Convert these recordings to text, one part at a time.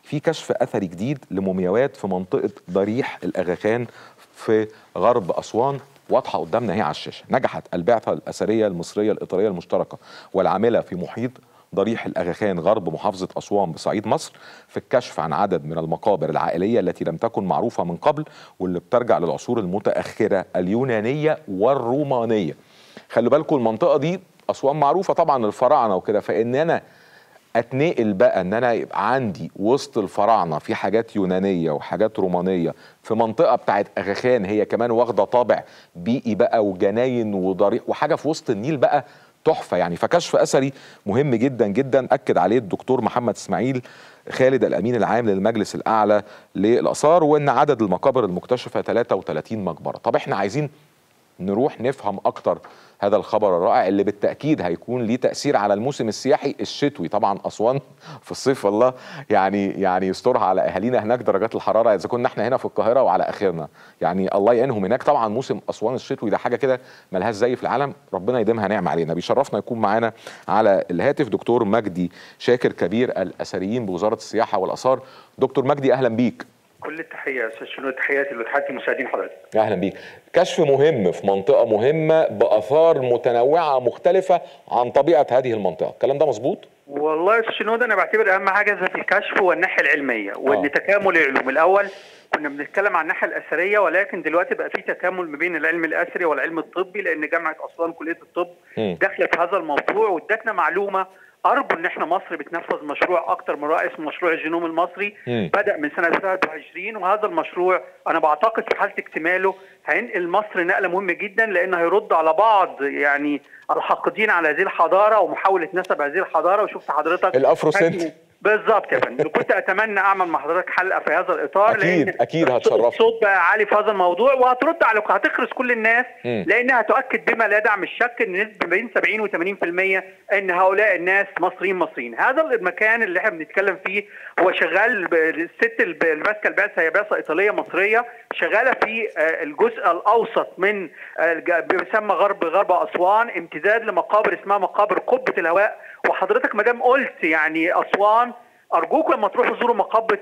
في كشف اثري جديد لمومياوات في منطقه ضريح الاغاخان في غرب اسوان، واضحه قدامنا اهي على الشاشه. نجحت البعثه الاثريه المصريه الايطاليه المشتركه والعامله في محيط ضريح الاغاخان غرب محافظه اسوان بصعيد مصر في الكشف عن عدد من المقابر العائليه التي لم تكن معروفه من قبل، واللي بترجع للعصور المتاخره اليونانيه والرومانيه. خلوا بالكم المنطقه دي اسوان معروفه طبعا الفراعنه وكده، فان انا اتنقل بقى ان انا يبقى عندي وسط الفراعنه في حاجات يونانيه وحاجات رومانيه في منطقه بتاعت اغاخان هي كمان واخده طابع بيئي بقى وجناين وضريح وحاجه في وسط النيل بقى تحفه يعني. فكشف اثري مهم جدا جدا اكد عليه الدكتور محمد اسماعيل خالد الامين العام للمجلس الاعلى للاثار، وان عدد المقابر المكتشفه 33 مقبره. طب احنا عايزين نروح نفهم اكتر هذا الخبر الرائع اللي بالتاكيد هيكون ليه تاثير على الموسم السياحي الشتوي. طبعا اسوان في الصيف الله يعني يسترها على اهالينا هناك درجات الحراره اذا كنا احنا هنا في القاهره وعلى اخرنا، يعني الله يعينهم هناك. طبعا موسم اسوان الشتوي ده حاجه كده ملهاش زي في العالم، ربنا يديمها نعمه علينا. بيشرفنا يكون معانا على الهاتف دكتور مجدي شاكر كبير الاثريين بوزاره السياحه والاثار. دكتور مجدي اهلا بيك. كل التحيه يا استاذ شنو، تحياتي لتحياتي مشاهدين حضرتك. اهلا بيك. كشف مهم في منطقه مهمه باثار متنوعه مختلفه عن طبيعه هذه المنطقه، الكلام ده مظبوط؟ والله يا استاذ شنو، انا بعتبر اهم حاجه في الكشف هو الناحيه العلميه وان تكامل العلوم. الاول كنا بنتكلم عن الناحيه الاثريه، ولكن دلوقتي بقى في تكامل ما بين العلم الاثري والعلم الطبي، لان جامعه اسوان كليه الطب داخله في هذا الموضوع وادتنا معلومه. أرجو إن إحنا مصر بتنفذ مشروع أكتر من رائع اسمه مشروع الجينوم المصري. بدأ من سنة 23، وهذا المشروع أنا بعتقد في حالة اكتماله هينقل مصر نقلة مهمة جدا، لأنه هيرد على بعض يعني الحاقدين على هذه الحضارة ومحاولة نسب هذه الحضارة. وشفت حضرتك الأفروسنت بالظبط يا فندم. كنت اتمنى اعمل مع حضرتك حلقه في هذا الاطار، اكيد هتشرفنا. الصوت بقى عالي في هذا الموضوع وهترد على هتخرس كل الناس، لانها تؤكد بما لا يدع الشك ان نسبه بين 70 و 80% ان هؤلاء الناس مصريين. هذا المكان اللي احنا بنتكلم فيه هو شغال، الست اللي ماسكه البعثه هي بعثه ايطاليه مصريه شغاله في الجزء الاوسط من بيسمى غرب اسوان، امتداد لمقابر اسمها مقابر قبه الهواء. وحضرتك ما دام قلت يعني اسوان، ارجوكم لما تروحوا زوروا مقبه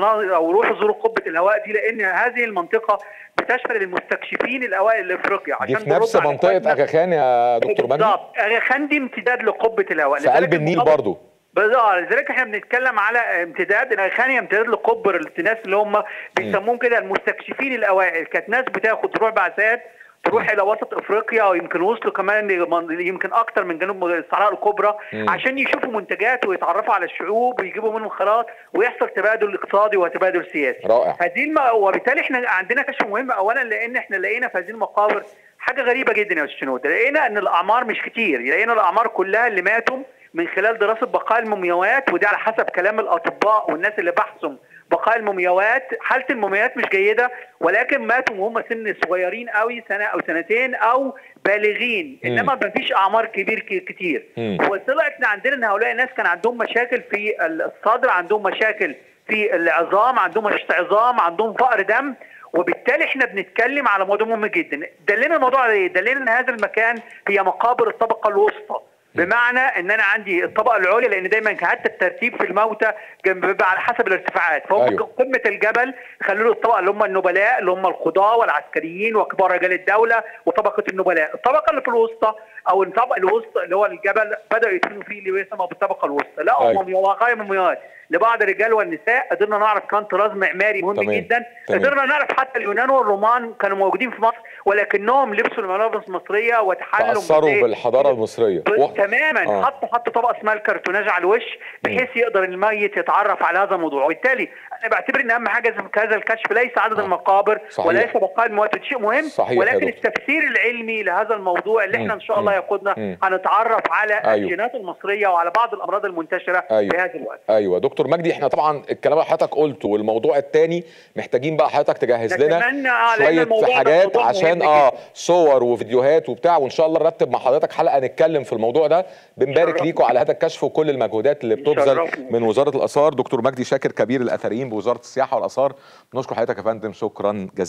او روحوا زوروا قبه الهواء دي، لان هذه المنطقه بتشمل المستكشفين الاوائل لافريقيا. عشان دي في نفس منطقه اغاخان يا دكتور مجدي؟ بالظبط، اغاخان دي امتداد لقبه الهواء في قلب النيل برضه. بالظبط، لذلك احنا بنتكلم على امتداد اغاخان، امتداد لقبر الناس اللي هم بيسموهم كده المستكشفين الاوائل. كانت ناس بتاخد تروح بعثات تروح الى وسط افريقيا، ويمكن وصلوا كمان يمكن اكتر من جنوب الصحراء الكبرى عشان يشوفوا منتجات ويتعرفوا على الشعوب ويجيبوا منهم خيرات ويحصل تبادل اقتصادي وتبادل سياسي. رائع. وبالتالي احنا عندنا كشف مهم اولا، لان احنا لقينا في هذه المقابر حاجه غريبه جدا يا استاذ شنود. لقينا ان الاعمار مش كتير، لقينا الاعمار كلها اللي ماتوا من خلال دراسه بقايا المومياوات، وده على حسب كلام الاطباء والناس اللي بحثوا بقايا المومياوات. حاله المومياوات مش جيده، ولكن ماتوا وهم سن صغيرين قوي، سنه او سنتين او بالغين، انما ما فيش اعمار كتير. وطلعت عندنا ان هؤلاء الناس كان عندهم مشاكل في الصدر، عندهم مشاكل في العظام، عندهم رشح عظام، عندهم فقر دم. وبالتالي احنا بنتكلم على موضوع مهم جدا. دلنا الموضوع على ايه؟ دلنا ان هذا المكان هي مقابر الطبقه الوسطى، بمعنى ان انا عندي الطبقه العليا، لان دايما حتى الترتيب في الموتى بيبقى على حسب الارتفاعات. فهم قمه الجبل خلوا له الطبقه اللي هم النبلاء اللي هم القضاه والعسكريين وكبار رجال الدوله وطبقه النبلاء. الطبقه اللي في الوسطى او الطبقه الوسطى اللي هو الجبل بداوا يدفنوا فيه اللي يسمى بالطبقه الوسطى. لا وقايا مومياوات لبعض الرجال والنساء. قدرنا نعرف كان طراز معماري مهم جدا. قدرنا نعرف حتى اليونان والرومان كانوا موجودين في مصر، ولكنهم لبسوا الملابس المصريه وتحلوا تاثروا بالحضاره المصريه تماما. حطوا طبقه اسمها الكرتوناج على الوش بحيث يقدر الميت يتعرف على هذا الموضوع. وبالتالي انا بعتبر ان اهم حاجه في هذا الكشف ليس عدد المقابر وليس بقايا المواد، شيء مهم، ولكن التفسير العلمي لهذا الموضوع اللي احنا ان شاء الله يقودنا هنتعرف على الجينات المصريه وعلى بعض الامراض المنتشره في هذا الوقت. ايوه دكتور مجدي، احنا طبعا الكلام اللي حضرتك قلته والموضوع الثاني محتاجين بقى حضرتك تجهز لنا شويه حاجات عشان صور وفيديوهات وبتاع، وان شاء الله نرتب مع حضرتك حلقه نتكلم في الموضوع ده. بنبارك ليكم على هذا الكشف وكل المجهودات اللي بتبذل من وزاره الاثار. دكتور مجدي شاكر كبير الاثريين بوزاره السياحه والاثار، بنشكر حضرتك يا فندم، شكرا جزيلا.